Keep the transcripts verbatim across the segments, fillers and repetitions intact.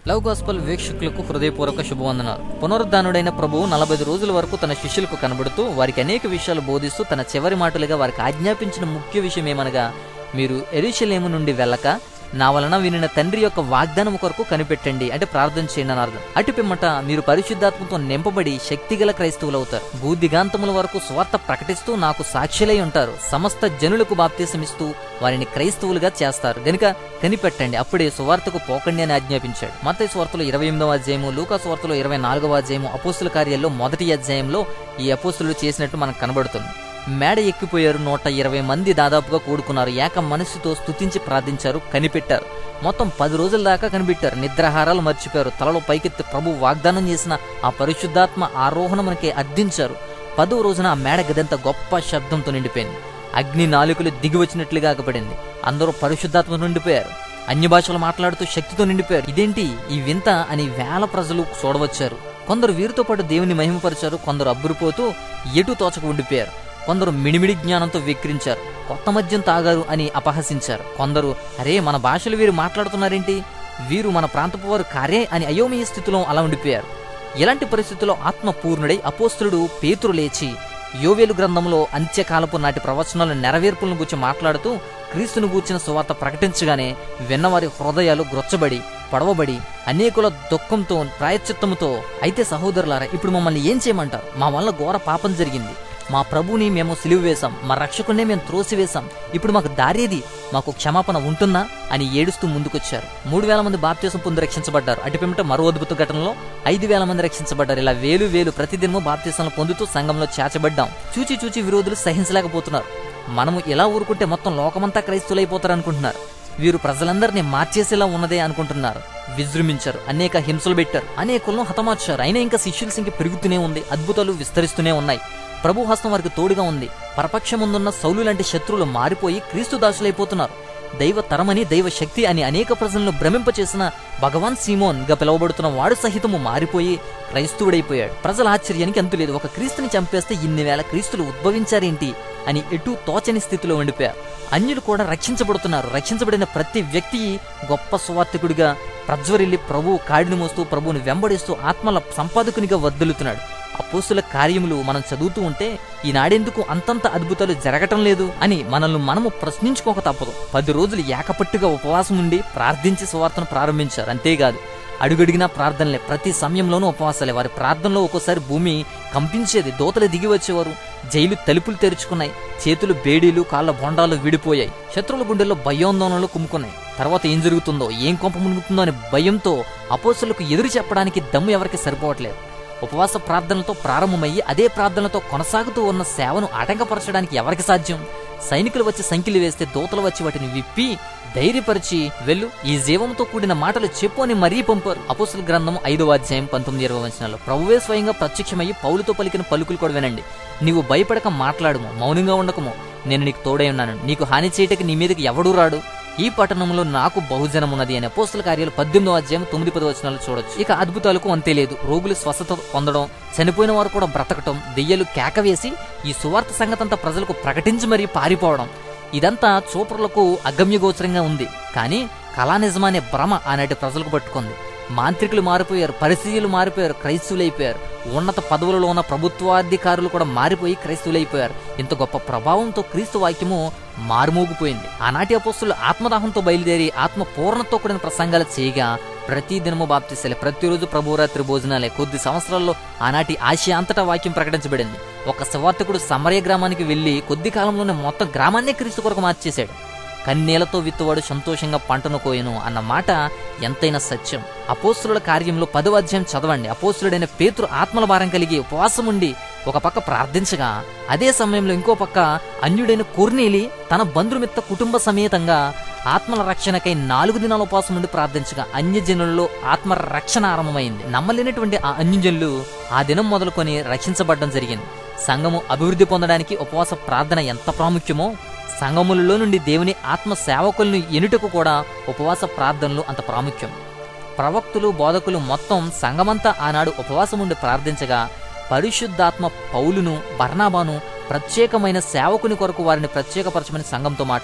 Love gospel వీక్షకులకు హృదయపూర్వక శుభవందనాలు. పునరుద్ధానుడైన ప్రభువు నలభై రోజుల వరకు తన శిష్యులకు కనబడుతూ వారికి అనేక విషయాలు బోధిస్తూ తన చివరి మాటలుగా వారికి ఆజ్ఞాపించిన ముఖ్య విషయం ఏమనగా, మీరు యెరూషలేము నుండి వెళ్ళక నా వలన వినిన తండ్రి యొక్క వాగ్దానం కొరకు కనిపెట్టండి, అంటే ప్రార్థన చేయండి అని అర్థం. అటు పిమ్మట మీరు పరిశుద్ధాత్మతో నింపబడి శక్తిగల క్రైస్తవులు అవుతారు. భూదిగాంతముల వరకు స్వార్థ ప్రకటిస్తూ నాకు సాక్షులై ఉంటారు. సమస్త జనులకు బాప్తిసమిస్తూ వారిని క్రైస్తవులుగా చేస్తారు గనుక కనిపెట్టండి, అప్పుడే సువార్తకు పోకండి అని ఆజ్ఞాపించాడు. మత్తయి సువార్తలో ఇరవై ఎనిమిదవ అధ్యాయము, లూకా సువార్తలో ఇరవై నాలుగవ అధ్యాయము, అపోస్తుల కార్యాల్లో మొదటి అధ్యాయంలో ఈ అపోస్తులు చేసినట్టు మనకు కనబడుతుంది. మేడ ఎక్కిపోయారు. నూట ఇరవై మంది దాదాపుగా కూడుకున్నారు. ఏక మనస్సుతో స్తుతించి ప్రార్థించారు, కనిపెట్టారు. మొత్తం పది రోజుల దాకా కనిపెట్టారు. నిద్రాహారాలు మర్చిపోయారు. తలలో పైకెత్తి ప్రభు వాగ్దానం చేసిన ఆ పరిశుద్ధాత్మ ఆరోహణ మనకి అర్థించారు. పదో రోజున ఆ మేడ గదంతా గొప్ప శబ్దంతో నిండిపోయింది. అగ్ని నాలుకలు దిగి వచ్చినట్లుగా ఆగపడింది. అందరూ పరిశుద్ధాత్మ నిండిపోయారు. అన్య భాషలు మాట్లాడుతూ శక్తితో నిండిపోయారు. ఇదేంటి ఈ వింత అని వేల ప్రజలు చూడవచ్చారు. కొందరు వీరితో పాటు దేవుని మహిమపరిచారు. కొందరు అబ్బురిపోతూ ఎటు తోచక ఉండిపోయారు. కొందరు మిడిమిడి జ్ఞానంతో వెక్కిరించారు. కొత్త మద్యం తాగారు అని అపహసించారు. కొందరు, అరే మన భాషలు వీరు మాట్లాడుతున్నారేంటి, వీరు మన ప్రాంతపు వారు కారే అని అయోమయ స్థితిలో అలా ఉండిపోయారు. ఇలాంటి పరిస్థితుల్లో ఆత్మపూర్ణుడై అపోస్తలుడు పేతురు లేచి యోవేలు గ్రంథంలో అంత్యకాలపు నాటి ప్రవచనాల నెరవేర్పులను గురించి మాట్లాడుతూ క్రీస్తును గూర్చిన సువార్త ప్రకటించగానే విన్నవారి హృదయాలు గ్రొచ్చబడి పడవబడి అనేకుల దుఃఖంతో ప్రాయశ్చిత్తముతో, అయితే సహోదరులారా, ఇప్పుడు మమ్మల్ని ఏం చేయమంటారు? మా వల్ల ఘోర పాపం జరిగింది. మా ప్రభుని మేము సిలువ వేశాం, మా రక్షకుడినే మేము త్రోసివేశాం. ఇప్పుడు మాకు దారేది? మాకు క్షమాపణ ఉంటుందా అని ఏడుస్తూ ముందుకొచ్చారు. మూడు వేల మంది బాప్తిసం పొంది రక్షించబడ్డారు. అటు పిమ్మట మరో అద్భుత ఘటనలో ఐదు వేల మంది రక్షించబడ్డారు. ఇలా వేలు వేలు ప్రతిదినము బాప్తిసాలను పొందుతూ సంఘంలో చేర్చబడ్డాం. చూచి చూచి విరోధులు సహించలేకపోతున్నారు. మనము ఇలా ఊరుకుంటే మొత్తం లోకమంతా క్రైస్తులైపోతారు అనుకుంటున్నారు. వీరు ప్రజలందరినీ మార్చేసేలా ఉన్నదే అనుకుంటున్నారు. విజృంభించారు. అనేక హింసలు పెట్టారు. అనేకులను హతమార్చారు. అయినా ఇంకా శిష్యుల సంఖ్య పెరుగుతూనే ఉంది. అద్భుతాలు విస్తరిస్తూనే ఉన్నాయి. ప్రభు హస్తం వారికి తోడుగా ఉంది. పరపక్షముందున్న సౌలు లాంటి శత్రువులు మారిపోయి క్రీస్తు దాసులైపోతున్నారు. దైవ తరమని, దైవ శక్తి అని అనేక ప్రజలను భ్రమింపచేసిన భగవాన్ సీమోన్ గా పిలువబడుతున్న వాడు సహితము మారిపోయి క్రైస్తవుడైపోయాడు. ప్రజల ఆశ్చర్యానికి అంతులేదు. ఒక క్రీస్తుని చంపేస్తే ఇన్ని వేల క్రీస్తులు ఉద్భవించారేంటి అని ఎటూ తోచని స్థితిలో ఉండిపోయారు. అన్యులు కూడా రక్షించబడుతున్నారు. రక్షించబడిన ప్రతి వ్యక్తి గొప్ప సువార్తికుడిగా ప్రజ్వరిల్లి ప్రభువు కాడిని మోస్తూ ప్రభువుని వెంబడిస్తూ ఆత్మల సంపాదకునిగా వర్ధిల్లుతున్నాడు. అపోస్తుల కార్యములు మనం చదువుతూ ఉంటే ఈనాడెందుకు అంతంత అద్భుతాలు జరగటం లేదు అని మనల్ని మనము ప్రశ్నించుకోక తప్పదు. పది రోజులు ఏకపట్టుగా ఉపవాసం ఉండి ప్రార్థించి సువార్తను ప్రారంభించారు. అంతేకాదు, అడుగడిగినా ప్రార్థనలే, ప్రతి సమయంలోనూ ఉపవాసాలే. వారి ప్రార్థనలో ఒక్కోసారి భూమి కంపించేది. దోతలు దిగి వచ్చేవారు. జైలు తలుపులు తెరుచుకున్నాయి. చేతులు బేడీలు, కాళ్ళ బొండాలు విడిపోయాయి. శత్రువుల గుండెల్లో భయోందోళనలు కుమ్ముకున్నాయి. తర్వాత ఏం జరుగుతుందో, ఏం కొంప మునుగుతుందో అనే భయంతో అపోస్తలులకు ఎదురు చెప్పడానికి దమ్ము ఎవరికి సరిపోవట్లేదు. ఉపవాస ప్రార్థనలతో ప్రారంభమయ్యి అదే ప్రార్థనలతో కొనసాగుతూ ఉన్న సేవను ఆటంకపరచడానికి ఎవరికి సాధ్యం? సైనికులు వచ్చి సంఖ్యలు వేస్తే దూతలు వచ్చి వాటిని విప్పి ధైర్యపరిచి, వెళ్ళు, ఈ జీవంతో కూడిన మాటలు చెప్పు అని మరీ పంపారు. అపోస్తుల గ్రంథం ఐదవ అధ్యాయం పంతొమ్మిది ఇరవై వచనాల్లో ప్రభువే స్వయంగా ప్రత్యక్షమయ్యి పౌలుతో పలికిన పలుకులు కూడా వినండి. నీవు భయపడక మాట్లాడుము, మౌనంగా ఉండకము, నేను నీకు తోడై ఉన్నాను, నీకు హాని చేయటకి నీ మీదకి ఎవడూ రాడు, ఈ పట్టణంలో నాకు బహుజనం ఉన్నది అని అపోస్తుల కార్యాలు పద్దెనిమిదవ అధ్యాయం తొమ్మిది పది వచనాలు చూడొచ్చు. ఇక అద్భుతాలకు అంతే లేదు. రోగులు స్వస్థత పొందడం, చనిపోయిన వారు కూడా బ్రతకటం, దెయ్యాలు కేకవేసి ఈ సువార్త సంగతంతా ప్రజలకు ప్రకటించి మరీ పారిపోవడం, ఇదంతా చూపరులకు అగమ్యగోచరంగా ఉంది. కానీ కళా నిజమనే భ్రమ ఆనాటి ప్రజలకు పట్టుకుంది. మాంత్రికులు మారిపోయారు, పరిస్థితులు మారిపోయారు, క్రైస్తువులైపోయారు. ఉన్నత పదవులలో ఉన్న ప్రభుత్వాధికారులు కూడా మారిపోయి క్రైస్తువులైపోయారు. ఇంత గొప్ప ప్రభావంతో క్రీస్తు వాక్యము మారుమోగిపోయింది. ఆనాటి అపోస్తులు ఆత్మదాహంతో బయలుదేరి ఆత్మ పూర్ణతో కూడిన ప్రసంగాలు చేయగా ప్రతి దినము బాప్తిసాలే, ప్రతిరోజు ప్రభురాత్రి భోజనాలే. కొద్ది సంవత్సరాల్లో ఆనాటి ఆసియా అంతటా వాక్యం ప్రకటించబడింది. ఒక సువార్తికుడు సమరయ గ్రామానికి వెళ్లి కొద్ది కాలంలోనే మొత్తం గ్రామాన్నే క్రీస్తు కొరకు మార్చేశాడు. కన్నీళ్లతో విత్తువాడు సంతోషంగా పంటను కోయను అన్న మాట ఎంతైనా సత్యం. అపోస్తుల కార్యంలో పదవ అధ్యాయం చదవండి. అపోస్తులుడైన పేతురు ఆత్మల భారం కలిగి ఉపవాసం ఉండి ఒక పక్క ప్రార్థించగా, అదే సమయంలో ఇంకో పక్క అన్యుడైన కొర్నేలి తన బంధుమిత్త కుటుంబ సమేతంగా ఆత్మల రక్షణకై నాలుగు దినాల ఉపవాసం ఉండి ప్రార్థించగా అన్యజనులలో ఆత్మ రక్షణ ఆరంభమైంది. నమ్మలేనటువంటి ఆ అన్యజనులు ఆ దినం మొదలుకొని రక్షించబడడం జరిగింది. సంఘము అభివృద్ధి పొందడానికి ఉపవాస ప్రార్థన ఎంత ప్రాముఖ్యమో, సంఘములలో నుండి దేవుని ఆత్మ సేవకులను ఎనుటకు కూడా ఉపవాస ప్రార్థనలు అంత ప్రాముఖ్యం. ప్రవక్తులు, బోధకులు మొత్తం సంఘమంతా ఆనాడు ఉపవాసం ఉండి ప్రార్థించగా పరిశుద్ధాత్మ పౌలును, బర్నాబాను ప్రత్యేకమైన సేవకుని కొరకు వారిని ప్రత్యేకపరచమని సంఘంతో మాట్లాడారు.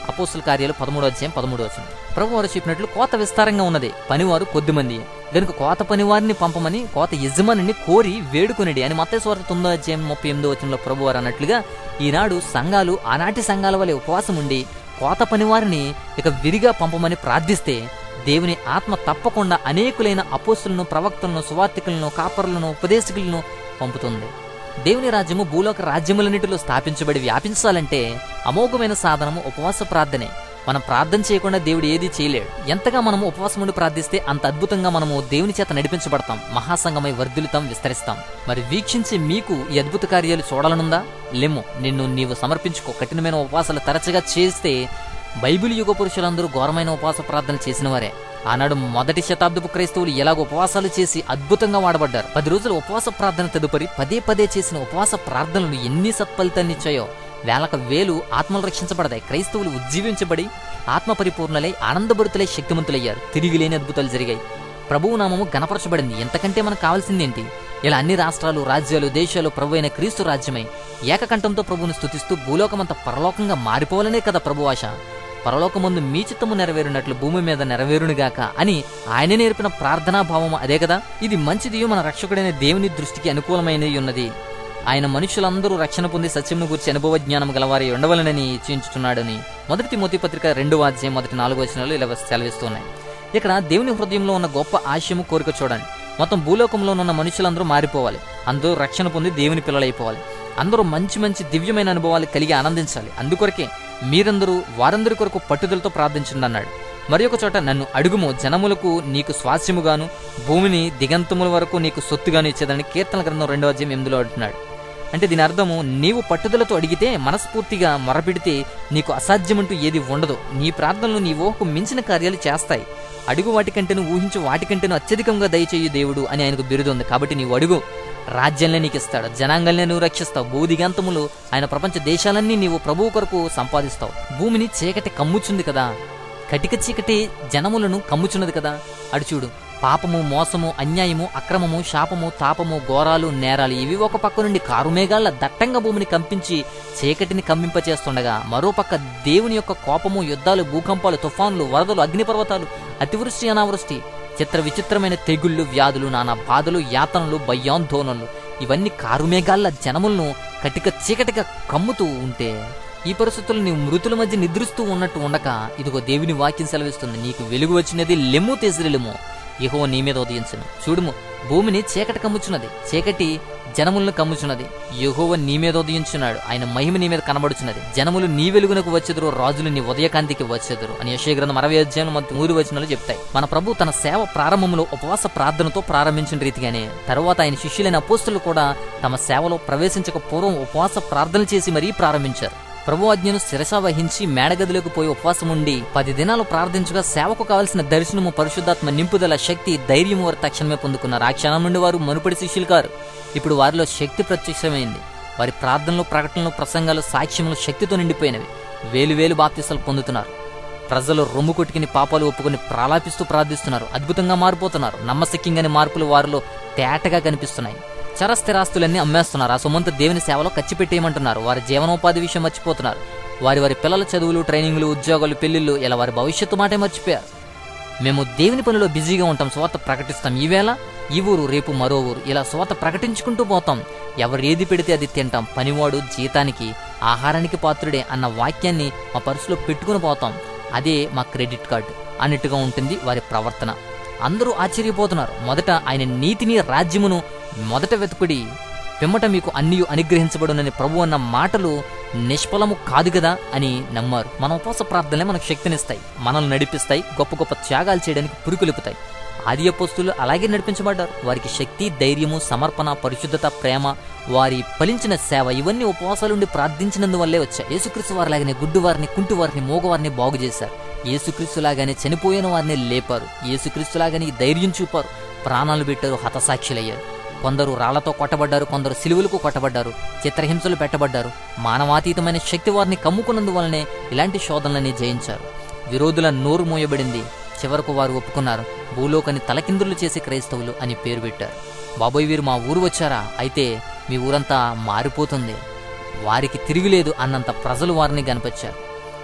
అపోస్తుల కార్యాలు పదమూడో అధ్యాయం పదమూడో వచనం. ప్రభు వారు చెప్పినట్లు కోత విస్తారంగా ఉన్నది, పనివారు కొద్దిమంది, గనుక కోత పనివారిని పంపమని కోత యజమానిని కోరి వేడుకొనిడి అని మత్తయి సువార్త తొమ్మిదో అధ్యాయం ముప్పై ఎనిమిదో వచనంలో ప్రభు వారు అన్నట్లుగా ఈనాడు సంఘాలు ఆనాటి సంఘాల వలె ఉపవాసం ఉండి కోత పనివారిని ఇక విరిగా పంపమని ప్రార్థిస్తే దేవుని ఆత్మ తప్పకుండా అనేకులైన అపోస్తులను, ప్రవక్తలను, సువార్తికులను, కాపరులను, ఉపదేశకులను పంపుతుంది. దేవుని రాజ్యము భూలోక రాజ్యములన్నిటిలో స్థాపించబడి వ్యాపించాలంటే అమోఘమైన సాధనము ఉపవాస ప్రార్థనే. మనం ప్రార్థన చేయకుండా దేవుడు ఏదీ చేయలేడు. ఎంతగా మనము ఉపవాసం ఉండి ప్రార్థిస్తే అంత అద్భుతంగా మనము దేవుని చేత నడిపించబడతాం, మహాసంగమై వర్ధిల్లుతాం, విస్తరిస్తాం. మరి వీక్షించి మీకు ఈ అద్భుత కార్యాలు చూడాలనుందా? లెమ్ము, నిన్ను నీవు సమర్పించుకో. కఠినమైన ఉపవాసాలు తరచుగా చేస్తే బైబిల్ యుగ పురుషులందరూ ఘోరమైన ఉపవాస ప్రార్థన చేసిన వారే. ఆనాడు మొదటి శతాబ్దపు క్రైస్తవులు ఎలాగ ఉపవాసాలు చేసి అద్భుతంగా వాడబడ్డారు. పది రోజుల ఉపవాస ప్రార్థన తదుపరి పదే పదే చేసిన ఉపవాస ప్రార్థనలు ఎన్ని సత్ఫలితాన్నిచ్చాయో. వేలకు వేలు ఆత్మలు రక్షించబడతాయి. క్రైస్తవులు ఉజ్జీవించబడి ఆత్మ పరిపూర్ణలై ఆనందభరితులై శక్తిమంతులయ్యారు. తిరిగి లేని అద్భుతాలు జరిగాయి. ప్రభువు నామము గణపరచబడింది. ఎంతకంటే మనకు కావాల్సిందేంటి? ఇలా అన్ని రాష్ట్రాలు, రాజ్యాలు, దేశాలు ప్రభు అయిన క్రీస్తు రాజ్యమై ఏకకంఠంతో ప్రభువును స్తుతిస్తూ భూలోకమంతా పరలోకంగా మారిపోవాలనే కదా ప్రభు ఆశ. పరలోకమందు మీ చిత్తము నెరవేరునట్లు భూమి మీద నెరవేరునుగాక అని ఆయన నేర్పిన ప్రార్థనా భావము అదే కదా. ఇది మంచిది, మన రక్షకుడైన దేవుని దృష్టికి అనుకూలమైనది ఉన్నది. ఆయన మనుషులందరూ రక్షణ పొంది సత్యమును గురించి అనుభవ జ్ఞానం గలవారి ఉండవలనని ఇచ్చించుతున్నాడని మొదటి తిమోతి పత్రిక రెండవ అధ్యాయం మొదటి నాలుగు వచనాలు ఇలా సెలవిస్తున్నాయి. ఇక్కడ దేవుని హృదయంలో ఉన్న గొప్ప ఆశయము, కోరిక చూడండి. మొత్తం భూలోకంలో ఉన్న మనుషులందరూ మారిపోవాలి, అందరూ రక్షణ పొంది దేవుని పిల్లలైపోవాలి, అందరూ మంచి మంచి దివ్యమైన అనుభవాలు కలిగి ఆనందించాలి. అందుకొరకే మీరందరూ వారందరి కొరకు పట్టుదలతో ప్రార్థించండి అన్నాడు. మరి ఒక చోట నన్ను అడుగుము, జనములకు నీకు స్వాస్యముగాను భూమిని దిగంతముల వరకు నీకు సొత్తుగాను ఇచ్చేదని కీర్తన గ్రంథం రెండవ అధ్యాయం ఎనిమిదిలో అంటున్నాడు. అంటే దీని అర్థము, నీవు పట్టుదలతో అడిగితే, మనస్ఫూర్తిగా మొరపెడితే నీకు అసాధ్యమంటూ ఏది ఉండదు. నీ ప్రార్థనలు నీ ఊహకు మించిన కార్యాలు చేస్తాయి. అడుగు వాటికంటేను, ఊహించు వాటికంటేను అత్యధికంగా దయచేయు దేవుడు అని ఆయనకు బిరుదు ఉంది. కాబట్టి నీవు అడుగు, రాజ్యాలనే నీకు ఇస్తాడు, జనాంగాలనే నువ్వు రక్షిస్తావు, భూదిగంతములు ఆయన ప్రపంచ దేశాలన్నీ నీవు ప్రభువు కొరకు సంపాదిస్తావు. భూమిని చీకటి కమ్ముచుంది కదా, కటిక చీకటి జనములను కమ్ముచున్నది కదా. అడు చూడు, పాపము, మోసము, అన్యాయము, అక్రమము, శాపము, తాపము, ఘోరాలు, నేరాలు ఇవి ఒక పక్క నుండి కారుమేఘాల దట్టంగా భూమిని కంపించి చీకటిని కంపింపచేస్తుండగా, మరోపక్క దేవుని యొక్క కోపము, యుద్ధాలు, భూకంపాలు, తుఫాన్లు, వరదలు, అగ్నిపర్వతాలు, అతివృష్టి, అనావృష్టి, చిత్ర విచిత్రమైన తెగుళ్ళు, వ్యాధులు, నానా బాధలు, యాతనలు, భయాందోళనలు ఇవన్నీ కారుమేఘాల జనములను కటిక చీకటిగా కమ్ముతూ ఉంటే, ఈ పరిస్థితుల్లో నీవు మృతుల మధ్య నిద్రిస్తూ ఉన్నట్టు ఉండక, ఇదిగో దేవుని వాక్యం సెలవిస్తుంది, నీకు వెలుగు వచ్చినది, లెమ్ము తెసిరెలుము, యెహోవా నీ మీద ఉదయించును. చూడుము, భూమిని చీకటి కమ్ముచున్నది, చీకటి జనములను కమ్ముచున్నది, యెహోవా నీ మీద ఉదయించున్నాడు, ఆయన మహిమ నీ మీద కనబడుచున్నది. జనములు నీ వెలుగునకు వచ్చెదరు, రాజులు నీ ఉదయకాంతికి వచ్చెదరు అని యెషయా గ్రంథం అరవై అధ్యాయం మూడు వచనాలు చెప్తాయి. మన ప్రభు తన సేవ ప్రారంభంలో ఉపవాస ప్రార్థనతో ప్రారంభించిన రీతిగానే తరువాత ఆయన శిష్యులైన అపోస్తలులు కూడా తమ సేవలో ప్రవేశించక పూర్వం ఉపవాస ప్రార్థన చేసి మరీ ప్రారంభించారు. ప్రభు ఆజ్ఞను శిరస వహించి మేడగదిలోకి పోయి ఉపవాసం ఉండి పది దినాలు ప్రార్థించగా సేవకు కావలసిన దర్శనము, పరిశుద్ధాత్మ నింపుదల, శక్తి, ధైర్యము వారు తక్షణమే పొందుకున్నారు. ఆ క్షణం నుండి వారు మునుపటి శిష్యులు కారు. ఇప్పుడు వారిలో శక్తి ప్రత్యక్షమైంది. వారి ప్రార్థనలు, ప్రకటనలు, ప్రసంగాలు, సాక్ష్యములు శక్తితో నిండిపోయినవి. వేలు వేలు బాప్తిసాలు పొందుతున్నారు. ప్రజలు రొమ్ము కొట్టుకుని పాపాలు ఒప్పుకొని ప్రాలాపిస్తూ ప్రార్థిస్తున్నారు. అద్భుతంగా మారిపోతున్నారు. నమ్మశక్యంగాని మార్పులు వారిలో తేటగా కనిపిస్తున్నాయి. చరస్థిరాస్తులన్నీ అమ్మేస్తున్నారు. ఆ సొమ్మంతా దేవుని సేవలో ఖర్చు పెట్టేయమంటున్నారు. వారి జీవనోపాధి విషయం మర్చిపోతున్నారు. వారి వారి పిల్లల చదువులు, ట్రైనింగ్లు, ఉద్యోగాలు, పెళ్లిళ్ళు ఇలా వారి భవిష్యత్తు మాటే మర్చిపోయారు. మేము దేవుని పనిలో బిజీగా ఉంటాం, స్వార్థ ప్రకటిస్తాం. ఈవేళ ఈ ఊరు, రేపు మరో ఊరు, ఇలా స్వార్థ ప్రకటించుకుంటూ పోతాం. ఎవరు ఏది పెడితే అది తింటాం. పనివాడు జీతానికి, ఆహారానికి పాత్రుడే అన్న వాక్యాన్ని మా పర్సులో పెట్టుకుని పోతాం. అదే మా క్రెడిట్ కార్డు అన్నట్టుగా ఉంటుంది వారి ప్రవర్తన. అందరూ ఆశ్చర్యపోతున్నారు. మొదట ఆయన నీతిని, రాజ్యమును మొదట వెతుకుడి, పిమ్మట మీకు అన్నీ అనుగ్రహించబడునని ప్రభు అన్న మాటలు నిష్ఫలము కాదు కదా అని నమ్మారు. మన ఉపవాస ప్రార్థనలే మనకు శక్తినిస్తాయి, మనల్ని నడిపిస్తాయి, గొప్ప గొప్ప త్యాగాలు చేయడానికి పురుకులుపుతాయి. ఆది అపోస్తులు అలాగే నడిపించబడ్డారు. వారికి శక్తి, ధైర్యము, సమర్పణ, పరిశుద్ధత, ప్రేమ, వారి ఫలించిన సేవ ఇవన్నీ ఉపవాసాలుండి ప్రార్థించినందువల్లే వచ్చాయి. యేసుక్రీస్తు వారిలాగానే గుడ్డివారిని, కుంటివారిని, మోగవారిని బాగు చేశారు. యేసుక్రీస్తులాగానే చనిపోయిన వారిని లేపారు. యేసుక్రీస్తులాగానే ధైర్యం చూపారు, ప్రాణాలు పెట్టారు, హతసాక్షులయ్యారు. కొందరు రాళ్లతో కొట్టబడ్డారు, కొందరు సిలువలకు కొట్టబడ్డారు, చిత్రహింసలు పెట్టబడ్డారు. మానవాతీతమైన శక్తి వారిని కమ్ముకున్నందువల్లనే ఇలాంటి శోధనలని జయించారు. విరోధుల నోరు మోయబడింది. చివరకు వారు ఒప్పుకున్నారు. భూలోకాన్ని తలకిందులు చేసే క్రైస్తవులు అని పేరు పెట్టారు. బాబోయ్, వీరు మా ఊరు వచ్చారా? అయితే మీ ఊరంతా మారిపోతుంది, వారికి తిరిగిలేదు అన్నంత ప్రజలు వారిని కనిపించారు.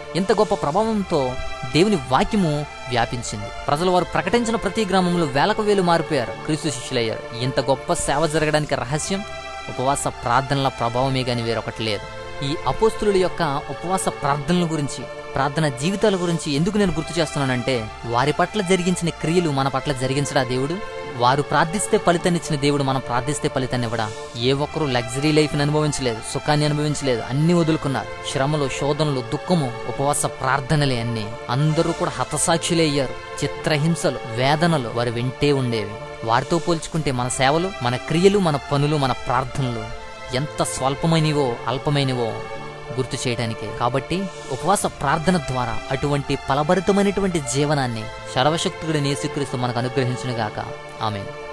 ఇంత గొప్ప ప్రభావంతో దేవుని వాక్యము వ్యాపించింది. ప్రజలు వారు ప్రకటించిన ప్రతి గ్రామంలో వేలకు వేలు మారిపోయారు, క్రీస్తు శిష్యులయ్యారు. ఇంత గొప్ప సేవ జరగడానికి రహస్యం ఉపవాస ప్రార్థనల ప్రభావమే గాని వేరొకటి లేదు. ఈ అపోస్తుల యొక్క ఉపవాస ప్రార్థనల గురించి, ప్రార్థన జీవితాల గురించి ఎందుకు నేను గుర్తు చేస్తున్నానంటే, వారి పట్ల జరిగించిన క్రియలు మన పట్ల జరిగించడా దేవుడు? వారు ప్రార్థిస్తే ఫలితాన్నిచ్చిన దేవుడు మనం ప్రార్థిస్తే ఫలితాన్ని ఇవ్వడా? ఏ ఒక్కరూ లగ్జరీ లైఫ్ ని అనుభవించలేదు, సుఖాన్ని అనుభవించలేదు, అన్ని వదులుకున్నారు. శ్రమలు, శోధనలు, దుఃఖము, ఉపవాస ప్రార్థనలే అన్ని. అందరూ కూడా హతసాక్షులే అయ్యారు. చిత్రహింసలు, వేదనలు వారు వింటే ఉండేవి. వారితో పోల్చుకుంటే మన సేవలు, మన క్రియలు, మన పనులు, మన ప్రార్థనలు ఎంత స్వల్పమైనవో, అల్పమైనవో గుర్తు చేయడానికే. కాబట్టి ఉపవాస ప్రార్థన ద్వారా అటువంటి ఫలభరితమైనటువంటి జీవనాన్ని సర్వశక్తుడైన యేసుక్రీస్తు మనకు అనుగ్రహించునుగాక. ఆమేన్.